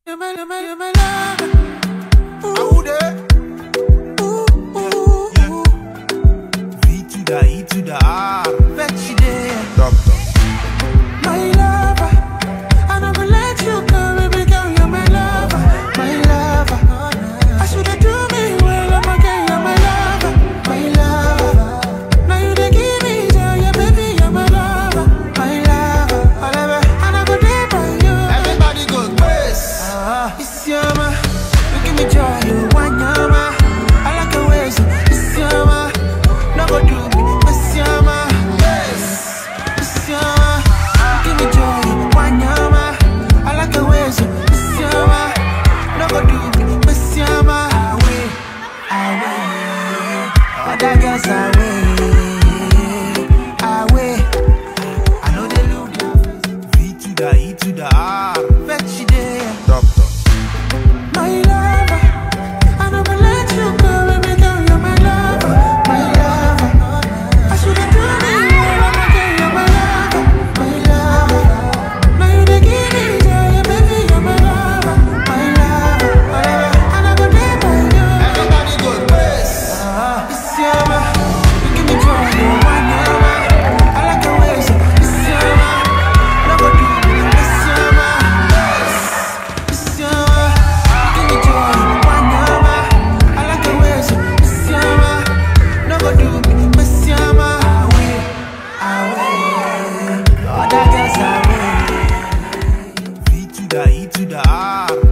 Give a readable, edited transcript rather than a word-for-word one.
You're my lover. Ooh. Yeah. V to the E to the R. Bet you there. Doctor. My lover, I never let you go, baby girl, you're my lover, my lover. I shoulda do me well, I'm a girl, you're my lover, my lover. Now you dey give me joy, yeah, baby, you're my lover, my lover. I never did by you. Everybody go crazy. It's your ma, you give me joy, you want your ma. I like the way so it's your ma, no go do me, it's your ma, yes, it's your ma. Give me joy, want your ma. I like the way so it's your ma, no go do me, it's your ma. Away, other girls away. I know they look your face. V to the E to the R. Bet you there. Doctor. My lover, I never let you go, baby girl, you're my lover, my lover. I shoulda do me well, I'm a girl, you're my lover, my lover. Now you dey give me joy, yeah, baby, you're my lover, my lover. I never did by you. Everybody go crazy. It's your ma, you give me joy, you want your ma. I like the way so it's your ma, no go do me, it's your ma, it's your ma. Give me joy, you want your ma. I like the way so it's your ma, no go do me, it's your ma. Away, other girls away. V to the E to the R.